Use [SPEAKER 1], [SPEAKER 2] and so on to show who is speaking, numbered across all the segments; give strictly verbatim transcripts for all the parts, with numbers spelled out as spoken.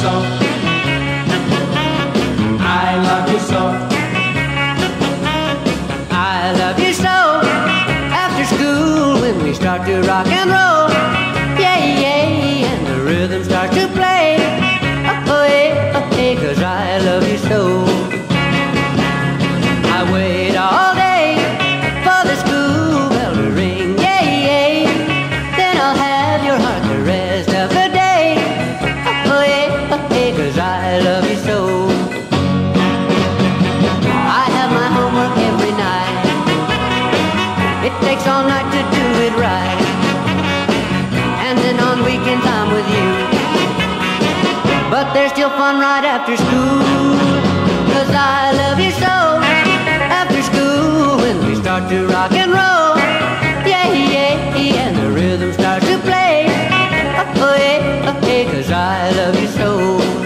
[SPEAKER 1] so. I love you so.
[SPEAKER 2] I love you so. After school when we start to rock and roll, yeah, yeah, and the rhythm starts to play, oh, yeah, oh, yeah, 'cause I love you so. I wait all day for the school bell to ring, yeah, yeah, then I'll have your heart the rest of the day, oh, yeah, oh, yeah, 'cause I love you so. I have my homework every night. It takes all night to do it right. And then on weekends I'm with you. But there's still fun right after school. 'Cause I love you so. After school when we start to rock and roll, yeah, yeah, yeah, and the rhythm starts to play, oh, yeah, oh, yeah, 'cause I love you so.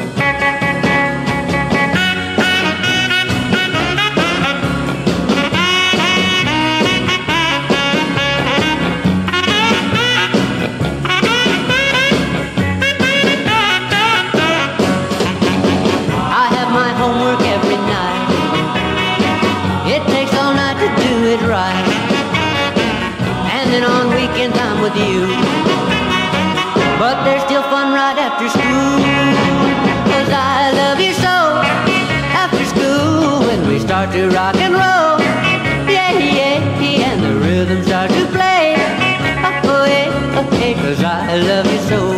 [SPEAKER 2] Homework every night. It takes all night to do it right. And then on weekends I'm with you. But there's still fun right after school. 'Cause I love you so. After school when we start to rock and roll, yeah, yeah, yeah, and the rhythm starts to play, oh, yeah, oh, yeah, 'cause I love you so.